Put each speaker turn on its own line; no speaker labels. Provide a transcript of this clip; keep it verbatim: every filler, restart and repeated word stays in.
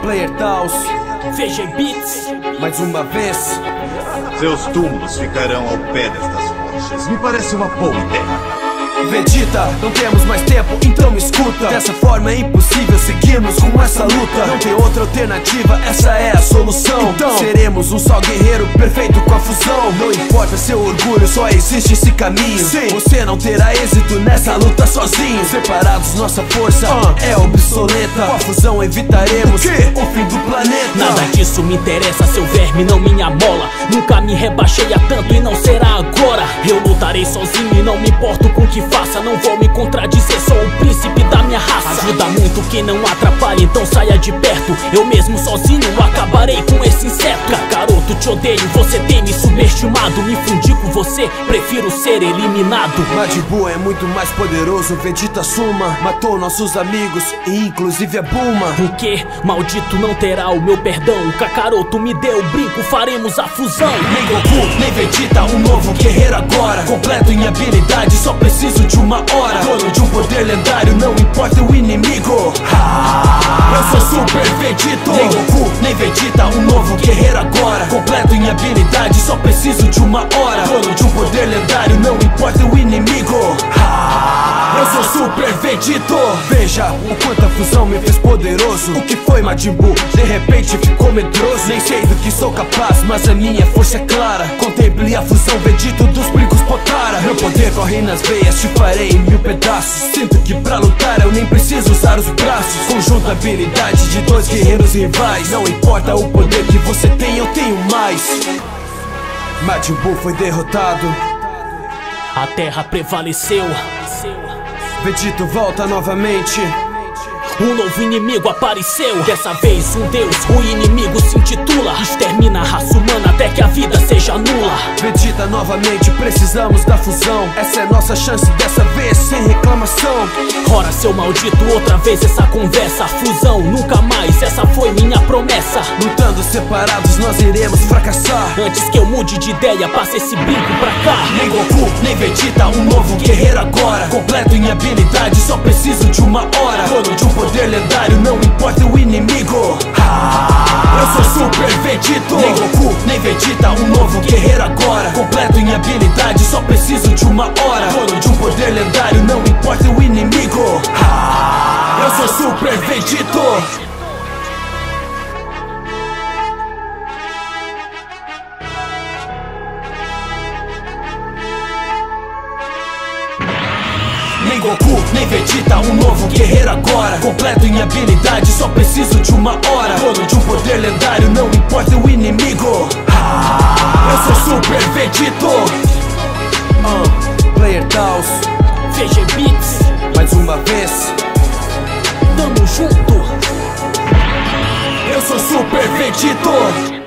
Player Taos,
V G Beats.
mais uma vez.
Seus túmulos ficarão ao pé destas rochas. Me parece uma boa ideia.
Vegeta, não temos mais tempo, então me escuta. Dessa forma é impossível seguirmos com essa luta. Não tem outra alternativa, essa é a solução. Então seremos um só guerreiro perfeito com a fusão. Não importa seu orgulho, só existe esse caminho. Sim. Você não terá êxito nessa luta sozinho. Separados nossa força uh. é obsoleta. Com a fusão evitaremos que? o fim do planeta.
Nada disso me interessa, seu verme não me amola. Nunca me rebaixei a tanto e não será agora. Eu lutarei sozinho e não me importo com o que faça. Não vou me contradizer, sou o príncipe da minha raça. Ajuda muito que não atrapalhe, então saia de perto. Eu mesmo sozinho acabarei com esse inseto. Kakaroto, te odeio, você tem me subestimado. Me fundi com você, prefiro ser eliminado.
Majin Buu é muito mais poderoso, Vegeta Suma matou nossos amigos e inclusive a Bulma.
O que? Maldito não terá o meu perdão. O Kakaroto me deu o brinco, faremos a fusão.
Nem Goku, nem Vegeta, um novo guerreiro agora. Completo em habilidade, só preciso de uma hora. Dono de um poder lendário, não importa o inimigo. ah, Eu sou Super Vegito. Nem Goku, nem Vegeta, um novo guerreiro agora. Completo em habilidade, só preciso de uma hora. Dono de um poder lendário, não importa o inimigo. ah, Eu sou Super Vegito. Veja o quanto a fusão me fez poderoso. O que foi Majin Buu? De repente ficou medroso. Nem sei do que sou capaz, mas a minha força é clara. Contemple a fusão Vegito dos brincos Potara. Meu poder corre nas veias, te farei em mil pedaços. Sinto que pra lutar eu nem preciso usar os braços. Conjunto habilidade de dois guerreiros rivais. Não importa o poder que você tem, eu tenho mais. Majin Buu foi derrotado.
A terra prevaleceu.
Vegito volta novamente.
Um novo inimigo apareceu. Dessa vez um deus, o inimigo se intitula. Extermina a raça humana até que a vida seja nula.
Vegeta novamente, precisamos da fusão. Essa é nossa chance dessa vez, sem reclamação.
Ora seu maldito, outra vez essa conversa. Fusão, nunca mais, essa foi minha promessa.
Lutando separados nós iremos fracassar.
Antes que eu mude de ideia, passa esse brinco pra cá.
Nem Goku, nem Vegeta, um novo guerreiro agora. Completo em habilidade, só preciso de uma hora. Dono de um poder lendário, não importa o inimigo. ah, Eu sou Super Vegito. Nem Goku, nem Vegeta, um novo guerreiro agora. Completo em habilidade, só preciso de uma hora. Dono de um poder lendário, não importa o inimigo. ah, Eu sou Super Vegito. Nem Goku, nem Vegeta, um novo guerreiro agora. Completo em habilidade, só preciso de uma hora. Dono de um poder lendário, não importa o inimigo. ah, Eu sou Super Vegito. uh, Player Taos,
V G Beats,
mais uma vez.
tamo junto.
Eu sou Super Vegito.